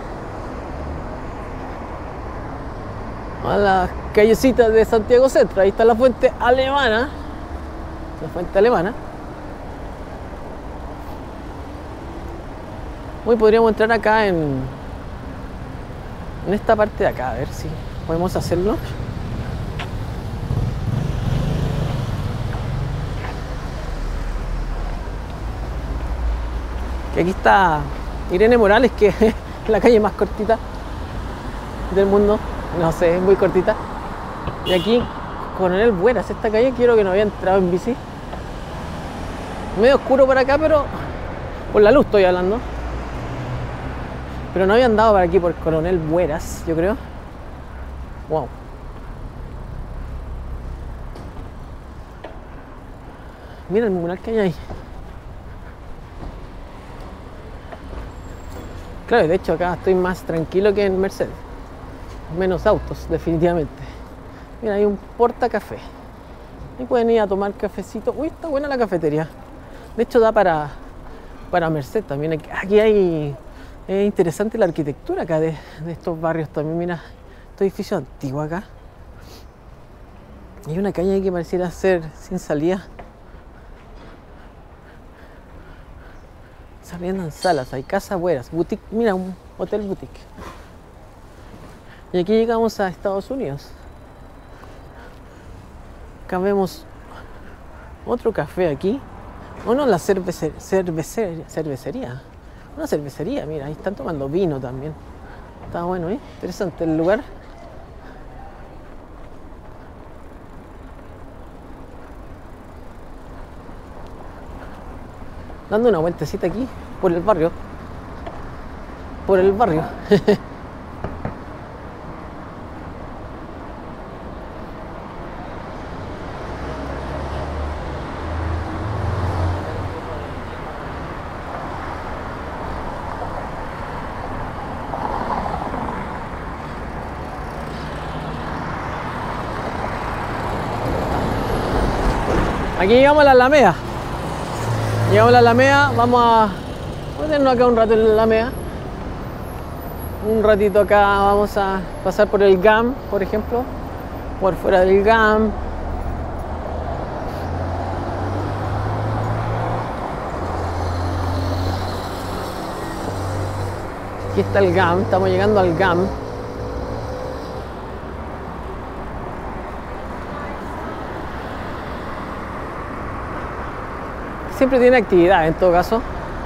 A las callecitas de Santiago Centro. Ahí está la fuente alemana. La fuente alemana. Hoy podríamos entrar acá en... En esta parte de acá, a ver si podemos hacerlo. Que aquí está Irene Morales, que es la calle más cortita del mundo. No sé, es muy cortita. Y aquí, Coronel Bueras, esta calle quiero que no había entrado en bici. Medio oscuro por acá, pero por la luz estoy hablando. Pero no había andado por aquí por Coronel Bueras, yo creo. Wow. Mira el mural que hay ahí. Claro, de hecho acá estoy más tranquilo que en Merced. Menos autos, definitivamente. Mira, hay un portacafé. Ahí pueden ir a tomar cafecito. Uy, está buena la cafetería. De hecho da para, para Merced también. Aquí hay... Es interesante la arquitectura acá de, de estos barrios también. Mira, este edificio antiguo acá. Hay una calle que pareciera ser sin salida. Se arriendan salas, hay casas buenas, boutique, mira, un hotel boutique. Y aquí llegamos a Estados Unidos. Acá vemos otro café aquí. O no, la cervece, cervecería, cervecería. Una cervecería, mira, ahí están tomando vino también. Está bueno, ¿eh? Interesante el lugar. Dando una vueltecita aquí por el barrio. Por el barrio. Aquí llegamos a la Alameda. Llegamos a la Alameda, vamos a ponernos acá un rato en la Alameda. Un ratito acá vamos a pasar por el G A M, por ejemplo. Por fuera del G A M. Aquí está el G A M, estamos llegando al G A M. Siempre tiene actividad en todo caso.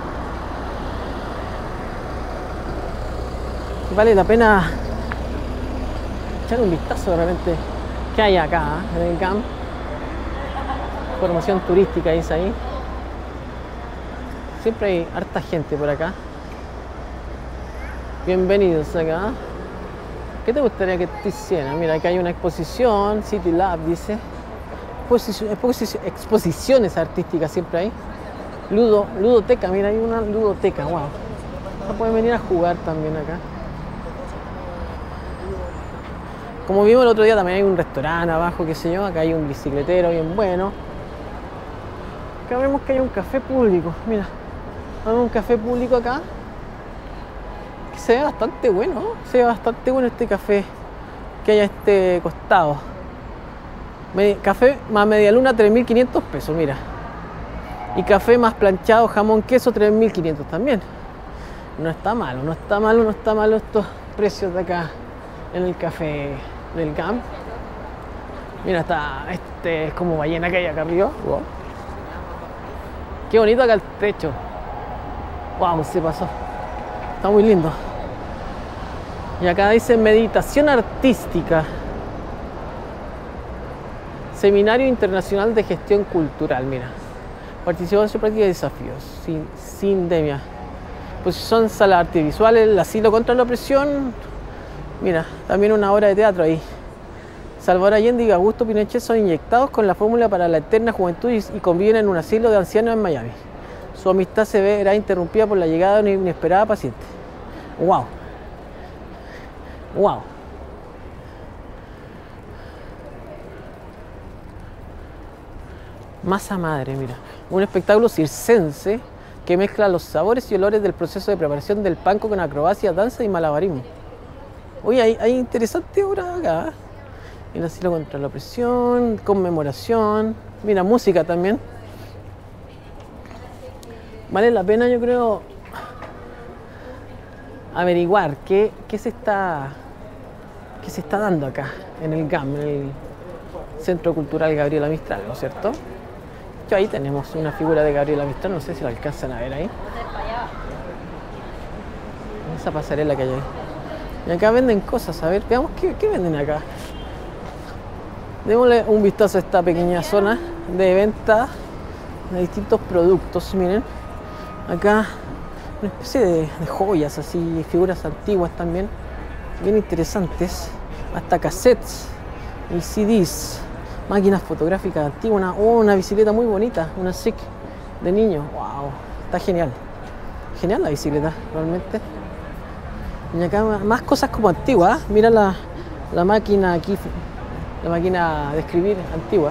Vale la pena echar un vistazo de repente que hay acá, ¿eh? En el G A M. Formación turística dice ahí. Siempre hay harta gente por acá. Bienvenidos acá. ¿Qué te gustaría que te hiciera? Mira, acá hay una exposición, City Lab dice. Exposición, exposición, exposiciones artísticas siempre hay. Ludo, ludoteca, mira, hay una ludoteca, wow. Pueden venir a jugar también acá. Como vimos el otro día, también hay un restaurante abajo, qué sé yo. Acá hay un bicicletero bien bueno. Acá vemos que hay un café público, mira. Hay un café público acá que se ve bastante bueno, ¿no? Se ve bastante bueno este café que hay a este costado. Café más media luna, tres mil quinientos pesos, mira. Y café más planchado, jamón, queso, tres mil quinientos también. No está malo, no está malo, no está malo estos precios de acá en el café del G A M. Mira, está, este es como ballena que hay acá arriba. Wow. Qué bonito acá el techo. Wow, se pasó. Está muy lindo. Y acá dice meditación artística. Seminario Internacional de Gestión Cultural, mira. Participación, práctica y desafíos. Sin, sindemia. Pues son salas de artes visuales, el asilo contra la opresión. Mira, también una obra de teatro ahí. Salvador Allende y Augusto Pinochet son inyectados con la fórmula para la eterna juventud y, y conviven en un asilo de ancianos en Miami. Su amistad se verá interrumpida por la llegada de una inesperada paciente. ¡Wow! ¡Wow! Masa madre, mira. Un espectáculo circense que mezcla los sabores y olores del proceso de preparación del panko con acrobacia, danza y malabarismo. Oye, hay, hay interesante obra acá. El asilo contra la opresión, conmemoración. Mira, música también. Vale la pena, yo creo, averiguar qué, qué, se está, qué se está dando acá, en el G A M, en el Centro Cultural Gabriela Mistral, ¿no es cierto? Yo ahí tenemos una figura de Gabriela Mistral, no sé si la alcanzan a ver ahí. Esa pasarela que hay ahí. Y acá venden cosas, a ver, veamos qué, qué venden acá. Démosle un vistazo a esta pequeña zona de venta de distintos productos, miren. Acá una especie de, de joyas, así, figuras antiguas también, bien interesantes. Hasta cassettes y C Ds, máquinas fotográficas antiguas. Una, oh, una bicicleta muy bonita, una S I C de niño. Wow, está genial. Genial la bicicleta, realmente. Y acá más cosas como antiguas. ¿Eh? Mira la, la máquina aquí, la máquina de escribir antigua.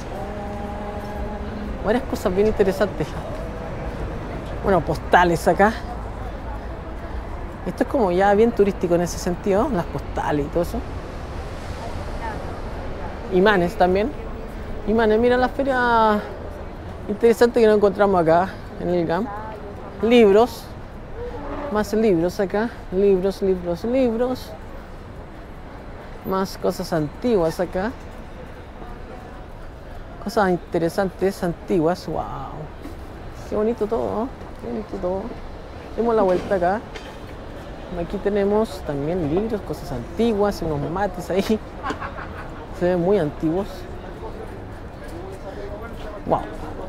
Varias cosas bien interesantes. Bueno, postales acá. Esto es como ya bien turístico en ese sentido, las postales y todo eso. Imanes también. Imanes, mira la feria interesante que nos encontramos acá en el G A M. Libros. Más libros acá. Libros, libros, libros. Más cosas antiguas acá. Cosas interesantes, antiguas. Wow. Qué bonito todo, ¿no? Qué bonito todo. Demos la vuelta acá. Aquí tenemos también libros, cosas antiguas, unos mates ahí. Se ven muy antiguos. Wow.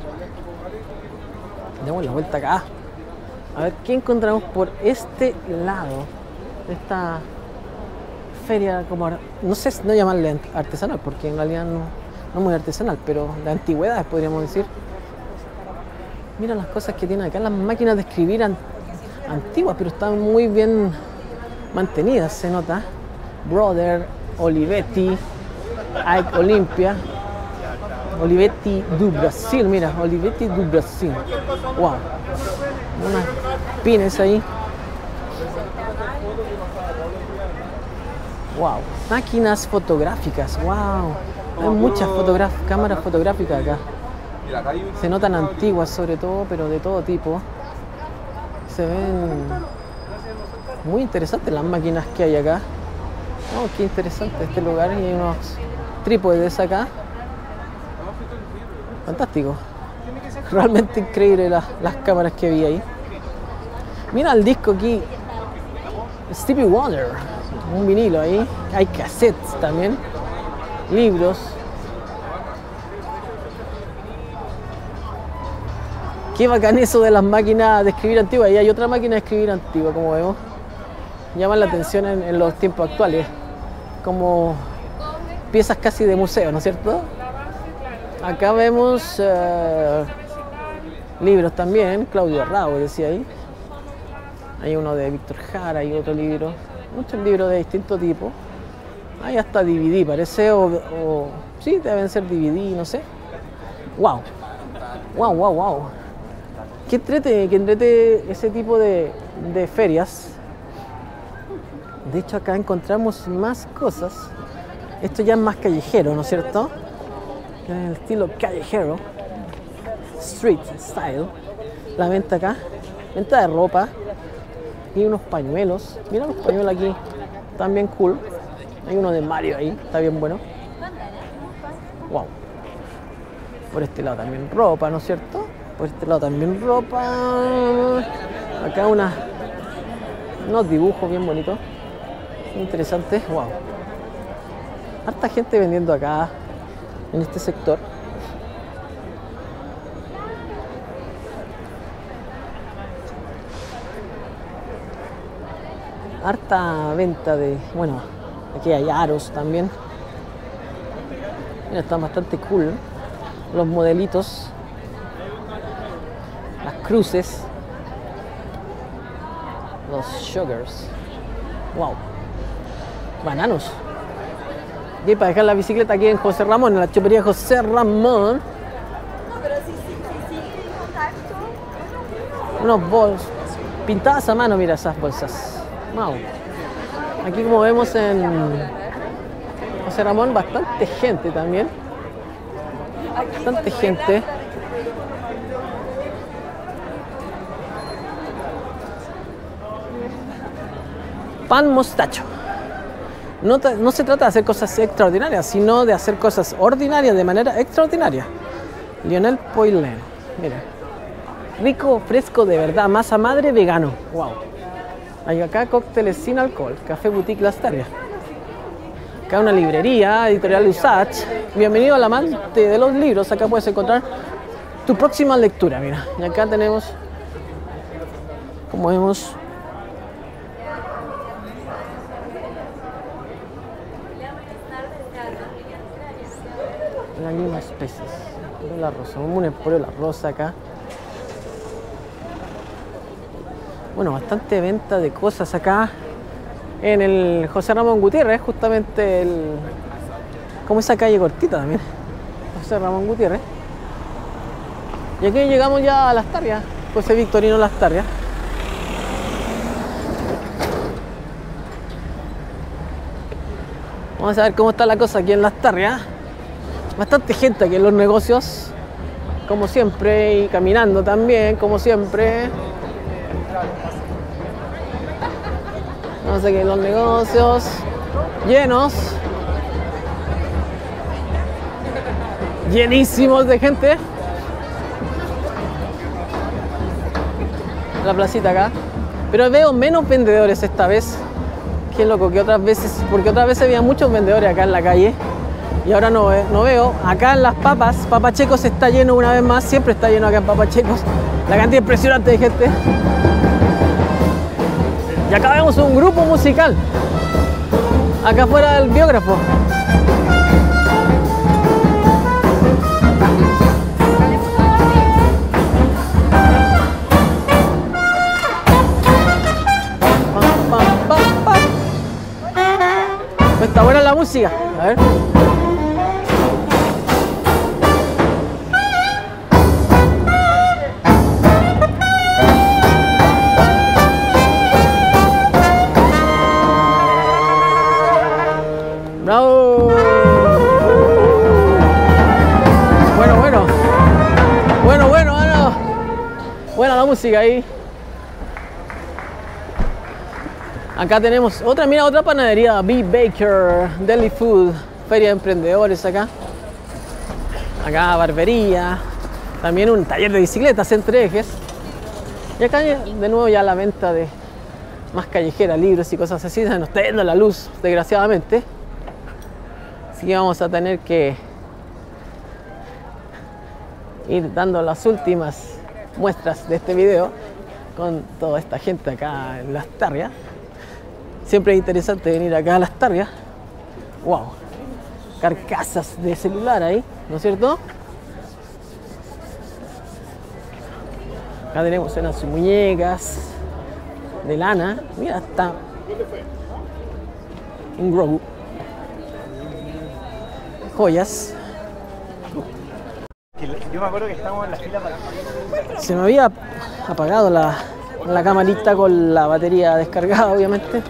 Demos la vuelta acá. A ver qué encontramos por este lado de esta feria, como no sé, no llamarle artesanal, porque en realidad no, no muy artesanal, pero de antigüedades podríamos decir. Mira las cosas que tienen acá, las máquinas de escribir an antiguas, pero están muy bien mantenidas, se nota. Brother, Olivetti, Ike Olympia, Olivetti do Brasil, mira, Olivetti do Brasil. Wow, unas pines ahí. Wow, máquinas fotográficas, wow. Hay muchas cámaras fotográficas acá. Se notan antiguas sobre todo, pero de todo tipo. Se ven muy interesantes las máquinas que hay acá. Oh, qué interesante este lugar. Y hay unos trípodes acá. Fantástico. Realmente increíble las, las cámaras que vi ahí. Mira el disco aquí. Stevie Wonder. Un vinilo ahí. Hay cassettes también. Libros. Qué bacán eso de las máquinas de escribir antiguas. Y hay otra máquina de escribir antigua, como vemos. Llaman la atención en, en los tiempos actuales. Como piezas casi de museo, ¿no es cierto? Acá vemos uh, libros también. Claudio Rago decía ahí. Hay uno de Víctor Jara y otro libro. Muchos libros de distinto tipo. Hay hasta D V D, parece. O, o sí, deben ser D V D, no sé. Wow. Wow, wow, wow. Que entrete, que entrete ese tipo de, de ferias. De hecho, acá encontramos más cosas. Esto ya es más callejero, ¿no es cierto? En el estilo callejero. Street style. La venta acá. Venta de ropa. Y unos pañuelos. Mira los pañuelos aquí. Están bien cool. Hay uno de Mario ahí. Está bien bueno. Wow. Por este lado también ropa, ¿no es cierto? Por este lado también ropa. Acá una, unos dibujos bien bonitos. Interesantes. Wow. Harta gente vendiendo acá en este sector. Harta venta de, bueno, aquí hay aros también. Mira, están bastante cool los modelitos, las cruces, los sugars. Wow, bananos. Y para dejar la bicicleta aquí en José Ramón, en la chopería José Ramón. Unos bolsos pintadas a mano, mira esas bolsas. Wow. Aquí, como vemos en José Ramón, bastante gente también. Bastante gente. Pan mostacho. No, no se trata de hacer cosas extraordinarias, sino de hacer cosas ordinarias de manera extraordinaria. Lionel Poilén. Mira. Rico, fresco de verdad, masa madre, vegano. Wow. Hay acá cócteles sin alcohol. Café Boutique Las Tarrias. Acá una librería, editorial Usach. Bienvenido al amante de los libros. Acá puedes encontrar tu próxima lectura. Mira. Y acá tenemos, como vemos, la misma especies. La rosa, un emporio la rosa acá. Bueno, bastante venta de cosas acá en el José Ramón Gutiérrez, justamente el, como esa calle cortita también, José Ramón Gutiérrez. Y aquí llegamos ya a Las Tarrias, José Victorino Las Tarrias. Vamos a ver cómo está la cosa aquí en Las Tarrias. Bastante gente aquí en los negocios, como siempre, y caminando también, como siempre. No sé qué, los negocios llenos, llenísimos de gente. La placita acá, pero veo menos vendedores esta vez. Qué loco, que otras veces, porque otras veces había muchos vendedores acá en la calle y ahora no, no veo. Acá en las papas, Papachecos está lleno una vez más, siempre está lleno acá en Papachecos. La cantidad impresionante de gente. Y acá vemos un grupo musical, acá afuera del biógrafo. Pam, pam, pam, pam. Pues está buena la música, a ver. ¡Bravo! Bueno, bueno. Bueno, bueno, bueno. Buena la música ahí. Acá tenemos otra, mira, otra panadería, B Baker, Deli Food, feria de emprendedores acá. Acá barbería. También un taller de bicicletas entre ejes. Y acá de nuevo ya la venta de más callejera, libros y cosas así. Se nos está yendo la luz, desgraciadamente. Así que vamos a tener que ir dando las últimas muestras de este video con toda esta gente acá en Las Tarrias. Siempre es interesante venir acá a Las Tarrias. Wow, carcasas de celular ahí, ¿no es cierto? Acá tenemos unas muñecas de lana. Mira, está un Grogu. Joyas. Yo me acuerdo que estábamos en la fila para... Se me había apagado la, la camarita con la batería descargada, obviamente.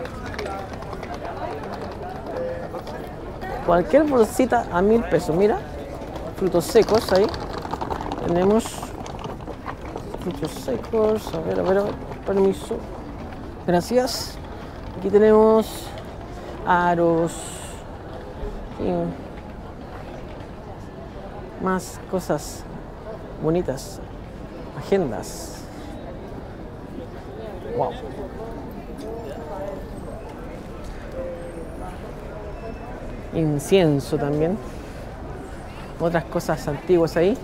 Cualquier bolsita a mil pesos. Mira, frutos secos ahí. Tenemos frutos secos. A ver, a ver, a ver. Permiso. Gracias. Aquí tenemos aros. Y más cosas bonitas. Agendas. Wow. Incienso también. Otras cosas antiguas ahí.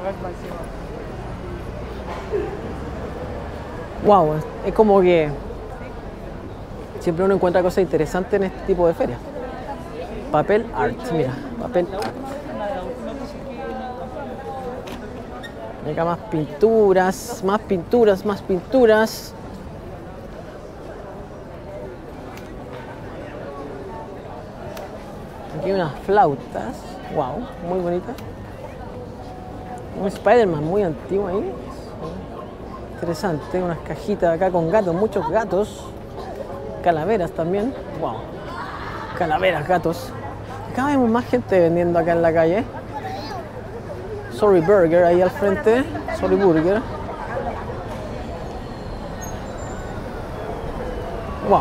Wow, es como que siempre uno encuentra cosas interesantes en este tipo de ferias. Papel art, mira, papel art. Y acá más pinturas, más pinturas, más pinturas. Aquí hay unas flautas, wow, muy bonitas. Un Spider-Man muy antiguo ahí. Interesante, unas cajitas acá con gatos, muchos gatos. Calaveras también, wow. Calaveras, gatos. Acá vemos más gente vendiendo acá en la calle. Sorry Burger ahí al frente. Sorry Burger. Wow.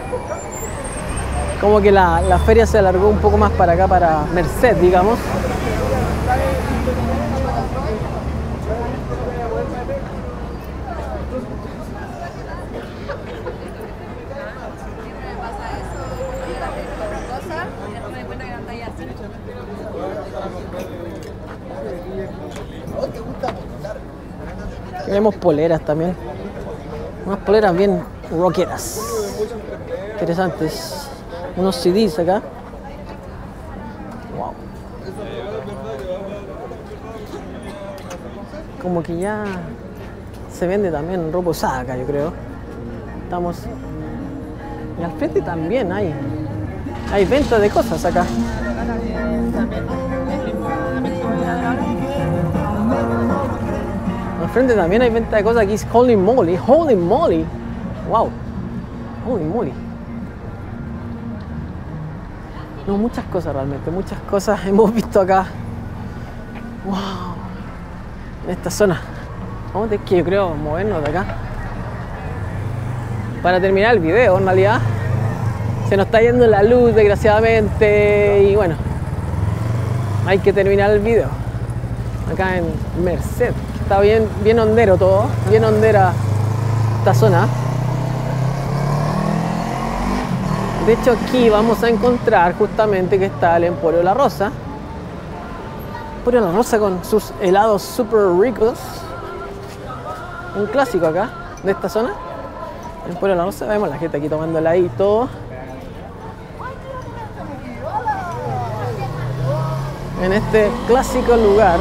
Como que la, la feria se alargó un poco más para acá, para Merced, digamos. Tenemos poleras también. Unas poleras bien rockeras. Interesantes. Unos C Ds acá. Wow. Como que ya se vende también ropa usada acá, yo creo. Estamos. Y al frente también hay. Hay venta de cosas acá. Al frente también hay venta de cosas. Aquí es Holy Moly. Holy Moly. Wow. Holy Moly. No, muchas cosas realmente. Muchas cosas hemos visto acá. Wow. En esta zona. Vamos a tener que, yo creo, movernos de acá. Para terminar el video, en realidad. Se nos está yendo la luz, desgraciadamente. Y bueno. Hay que terminar el video. Acá en Merced. Está bien, bien hondero todo, bien hondera esta zona. De hecho aquí vamos a encontrar justamente que está el Emporio La Rosa. Emporio La Rosa con sus helados super ricos. Un clásico acá, de esta zona. Emporio La Rosa, vemos la gente aquí tomándola ahí y todo. En este clásico lugar.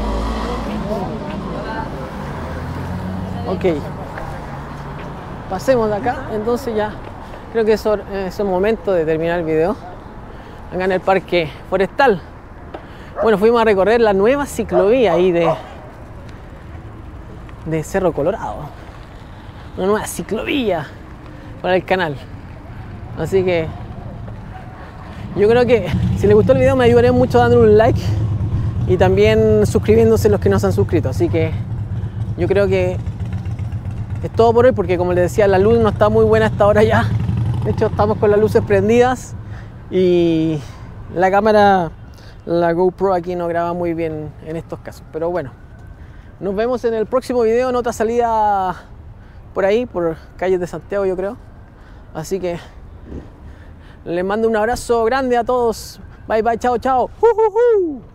Ok, pasemos de acá, entonces ya creo que es el momento de terminar el video. Acá en el parque forestal. Bueno, fuimos a recorrer la nueva ciclovía ahí de, de Cerro Colorado. Una nueva ciclovía para el canal. Así que yo creo que si les gustó el video me ayudaría mucho dándole un like y también suscribiéndose los que no se han suscrito. Así que yo creo que es todo por hoy, porque como les decía, la luz no está muy buena hasta ahora ya. De hecho, estamos con las luces prendidas y la cámara, la GoPro aquí no graba muy bien en estos casos. Pero bueno, nos vemos en el próximo video, en otra salida por ahí, por calles de Santiago, yo creo. Así que les mando un abrazo grande a todos. Bye, bye, chao, chao. Uh, uh, uh.